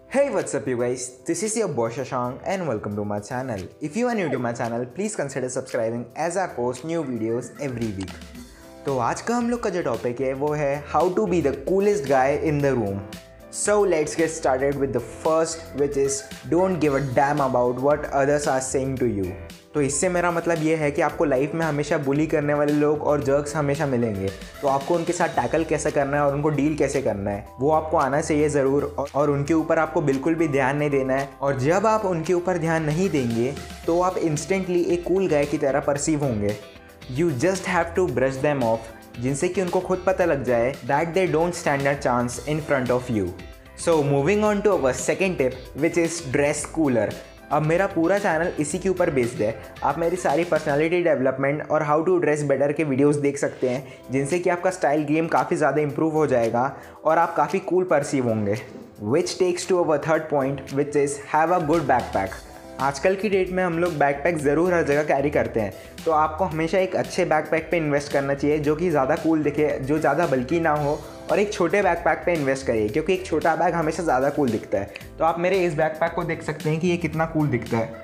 Hey, what's up you guys? This is your boy Shashank and welcome to my channel. If you are new to my channel, please consider subscribing as I post new videos every week. तो आज का हम लोग का जो topic है वो है how to be the coolest guy in the room. So let's get started with the first, which is don't give a damn about what others are saying to you. तो इससे मेरा मतलब ये है कि आपको लाइफ में हमेशा बुली करने वाले लोग और जर्क्स हमेशा मिलेंगे, तो आपको उनके साथ टैकल कैसे करना है और उनको डील कैसे करना है वो आपको आना चाहिए ज़रूर, और उनके ऊपर आपको बिल्कुल भी ध्यान नहीं देना है। और जब आप उनके ऊपर ध्यान नहीं देंगे तो आप इंस्टेंटली एक कूल गाय की तरह परसीव होंगे। You just have to brush them off, जिनसे कि उनको खुद पता लग जाए that they don't stand a chance in front of you. So moving on to our second tip, which is dress cooler. अब मेरा पूरा चैनल इसी के ऊपर बेस्ड है। आप मेरी सारी पर्सनालिटी डेवलपमेंट और हाउ टू ड्रेस बेटर के वीडियोस देख सकते हैं, जिनसे कि आपका स्टाइल गेम काफ़ी ज़्यादा इंप्रूव हो जाएगा और आप काफ़ी कूल परसीव होंगे। Which takes to our third point, which is have a good backpack. आजकल की डेट में हम लोग बैकपैक ज़रूर हर जगह कैरी करते हैं, तो आपको हमेशा एक अच्छे बैकपैक पे इन्वेस्ट करना चाहिए जो कि ज़्यादा कूल दिखे, जो ज़्यादा बल्कि ना हो, और एक छोटे बैकपैक पे इन्वेस्ट करिए क्योंकि एक छोटा बैग हमेशा ज़्यादा कूल दिखता है। तो आप मेरे इस बैकपैक को देख सकते हैं कि ये कितना कूल दिखता है।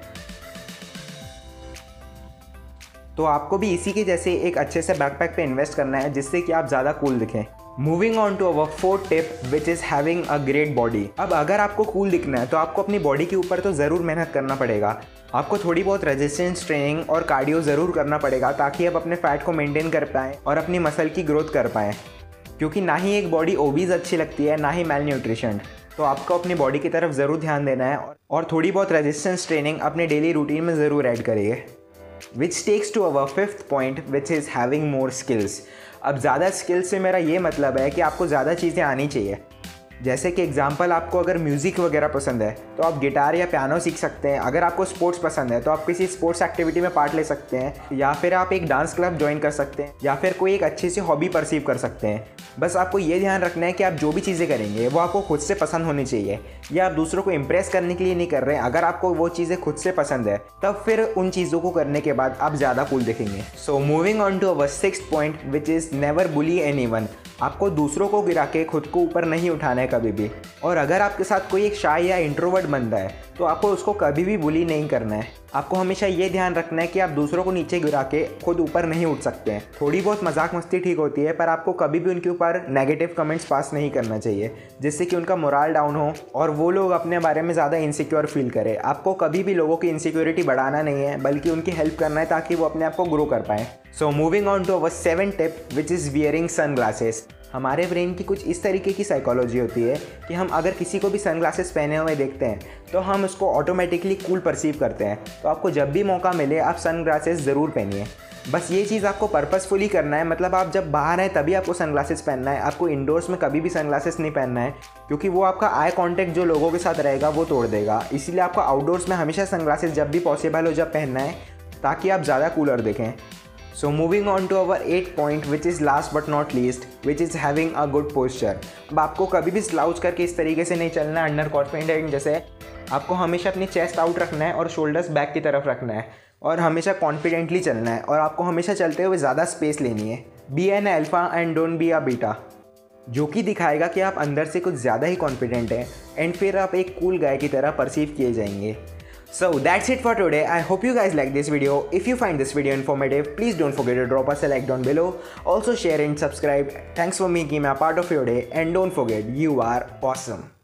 तो आपको भी इसी के जैसे एक अच्छे से बैकपैक पे इन्वेस्ट करना है जिससे कि आप ज़्यादा कूल दिखें। Moving on to our fourth tip, which is having a great body. अब अगर आपको कूल दिखना है तो आपको अपनी बॉडी के ऊपर तो ज़रूर मेहनत करना पड़ेगा। आपको थोड़ी बहुत रेजिस्टेंस ट्रेनिंग और कार्डियो ज़रूर करना पड़ेगा ताकि आप अपने फैट को मेंटेन कर पाएँ और अपनी मसल की ग्रोथ कर पाएँ, क्योंकि ना ही एक बॉडी ओबीज अच्छी लगती है ना ही मेल न्यूट्रिशन। तो आपको अपनी बॉडी की तरफ ज़रूर ध्यान देना है और थोड़ी बहुत रेजिस्टेंस ट्रेनिंग अपने डेली रूटीन में ज़रूर ऐड करिए। Which takes to our fifth point, which is having more skills. अब ज़्यादा स्किल्स से मेरा ये मतलब है कि आपको ज़्यादा चीज़ें आनी चाहिए। जैसे कि एग्जांपल, आपको अगर म्यूज़िक वगैरह पसंद है तो आप गिटार या पियानो सीख सकते हैं। अगर आपको स्पोर्ट्स पसंद है तो आप किसी स्पोर्ट्स एक्टिविटी में पार्ट ले सकते हैं, या फिर आप एक डांस क्लब ज्वाइन कर सकते हैं, या फिर कोई एक अच्छी सी हॉबी परसीव कर सकते हैं। बस आपको ये ध्यान रखना है कि आप जो भी चीज़ें करेंगे वो आपको खुद से पसंद होनी चाहिए, या आप दूसरों को इम्प्रेस करने के लिए नहीं कर रहे हैं। अगर आपको वो चीज़ें खुद से पसंद है तब फिर उन चीज़ों को करने के बाद आप ज़्यादा कूल दिखेंगे। So moving on to our sixth point, which is never bully anyone. आपको दूसरों को गिरा के खुद को ऊपर नहीं उठाना है कभी भी। और अगर आपके साथ कोई एक शाय या इंट्रोवर्ट बंदा है तो आपको उसको कभी भी बुली नहीं करना है। आपको हमेशा ये ध्यान रखना है कि आप दूसरों को नीचे गिरा के खुद ऊपर नहीं उठ सकते हैं। थोड़ी बहुत मजाक मस्ती ठीक होती है, पर आपको कभी भी उनके ऊपर नेगेटिव कमेंट्स पास नहीं करना चाहिए जिससे कि उनका मोराल डाउन हो और वो लोग अपने बारे में ज़्यादा इनसिक्योर फील करें। आपको कभी भी लोगों की इनसिक्योरिटी बढ़ाना नहीं है, बल्कि उनकी हेल्प करना है ताकि वो अपने आप को ग्रो कर पाएँ। So moving on to our seventh tip, which is wearing sunglasses. हमारे ब्रेन की कुछ इस तरीके की साइकोलॉजी होती है कि हम अगर किसी को भी सनग्लासेस पहने हुए देखते हैं तो हम उसको ऑटोमेटिकली कूल परसीव करते हैं। तो आपको जब भी मौका मिले आप सनग्लासेस ज़रूर पहनिए। बस ये चीज़ आपको पर्पसफुली करना है, मतलब आप जब बाहर हैं तभी आपको सनग्लासेस पहनना है। आपको इंडोर्स में कभी भी सनग्लासेस नहीं पहनना है, क्योंकि वो आपका आई कांटेक्ट जो लोगों के साथ रहेगा वो तोड़ देगा। इसीलिए आपको आउटडोर्स में हमेशा सनग्लासेस जब भी पॉसिबल हो जब पहनना है, ताकि आप ज़्यादा कूलर दिखें। So moving on to our 8th point, which is last but not least, which is having a good posture. अब आपको कभी भी स्लाउच करके इस तरीके से नहीं चलना है अंडर कॉन्फिडेंट जैसे। आपको हमेशा अपनी चेस्ट आउट रखना है और शोल्डर्स बैक की तरफ रखना है और हमेशा कॉन्फिडेंटली चलना है, और आपको हमेशा चलते हुए ज़्यादा स्पेस लेनी है। Be an alpha and don't be a beta, जो कि दिखाएगा कि आप अंदर से कुछ ज़्यादा ही कॉन्फिडेंट हैं, एंड फिर आप एक कूल गाय की तरह परसीव किए जाएंगे। So that's it for today. I hope you guys like this video. If you find this video informative, please don't forget to drop us a like down below. Also share and subscribe. Thanks for making me a part of your day, and don't forget, you are awesome.